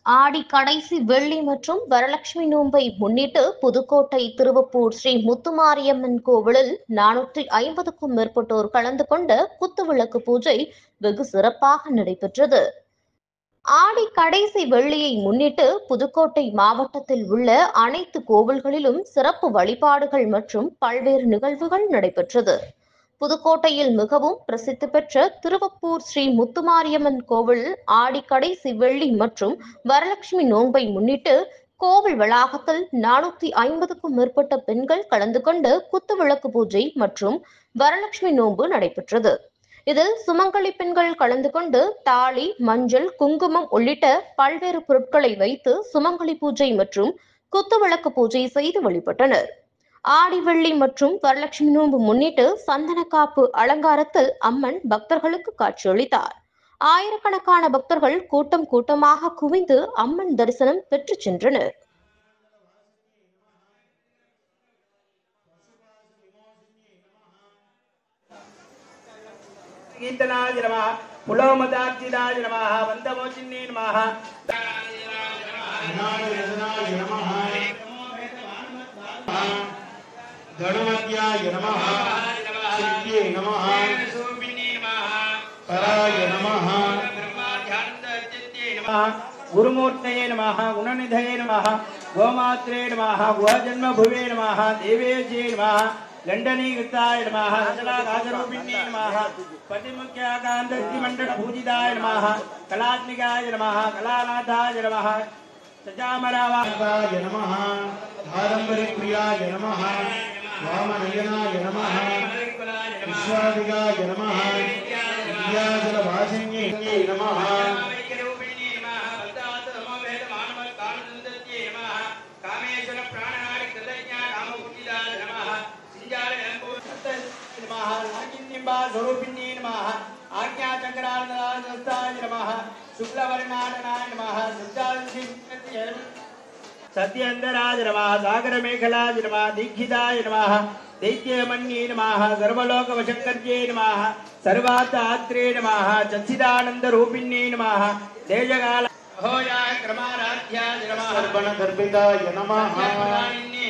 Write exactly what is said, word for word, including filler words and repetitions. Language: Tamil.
ஆடி கடைசி வெள்ளி மற்றும் வரலட்சுமி நோன்பை முன்னிட்டு புதுக்கோட்டை திருவப்பூர் ஸ்ரீ முத்துமாரியம்மன் கோவிலில் நானூற்றி ஐம்பதுக்கும் மேற்பட்டோர் கலந்து கொண்ட குத்துவிளக்கு பூஜை வெகு சிறப்பாக நடைபெற்றது. ஆடி கடைசி வெள்ளியை முன்னிட்டு புதுக்கோட்டை மாவட்டத்தில் உள்ள அனைத்து கோவில்களிலும் சிறப்பு வழிபாடுகள் மற்றும் பல்வேறு நிகழ்வுகள் நடைபெற்றது. புதுக்கோட்டையில் மிகவும் பிரசித்தி பெற்ற திருவப்பூர் ஸ்ரீ முத்துமாரியம்மன் கோவில் ஆடி கடைசி வெள்ளி மற்றும் வரலட்சுமி நோன்பை முன்னிட்டு கோவில் வளாகத்தில் நானூத்தி ஐம்பதுக்கும் மேற்பட்ட பெண்கள் கலந்து கொண்டு குத்துவிளக்கு பூஜை மற்றும் வரலட்சுமி நோன்பு நடைபெற்றது. இதில் சுமங்கலி பெண்கள் கலந்து கொண்டு தாலி, மஞ்சள், குங்குமம் உள்ளிட்ட பல்வேறு பொருட்களை வைத்து சுமங்கலி பூஜை மற்றும் குத்துவிளக்கு பூஜை செய்து வழிபட்டனர். ஆடி வெள்ளி மற்றும் வரலட்சுமி நோன்பு முன்னிட்டு சந்தனக்காப்பு அலங்காரத்தில் அம்மன் பக்தர்களுக்கு காட்சியளித்தார். ஆயிரக்கணக்கான பக்தர்கள் கூட்டம் கூட்டமாக குவிந்து அம்மன் தரிசனம் பெற்று சென்றனர். गणपत्याय नमः सिद्धिये नमः पराय नमः गुरुमूर्तये नमः गुणनिधये नमः गोमात्रे नमः गुहजन्मभुवे नमः देवेशे नमः लण्डनीकृताय नमः अचलागाजरूपिण्ये नमः पतिमुख्याकान्तमण्डलपूजिताय नमः कलात्मिकाय नमः कलानाथाय नमः सचामरावाय नमः आरंभरिप्रियाय नमः वामनयनाय नमः विश्वादिगाय नमः विद्याजलवासिन्ये नमः स्वरूपिण्ये नमः आज्ञाचक्राय नमः शुक्लवर्णाय नमः सत्यंतराज नमः सागर मेखलाज नमः दीक्षिताय नमः दैत्यमन्ये नमः सर्वलोकवशंकर्ये नमः सर्वातात्रे नमः चच्चिदानंद रूपिण्ये नमः देशकाल होया क्रमाराध्याय नमः सर्वण गर्भिताय नमः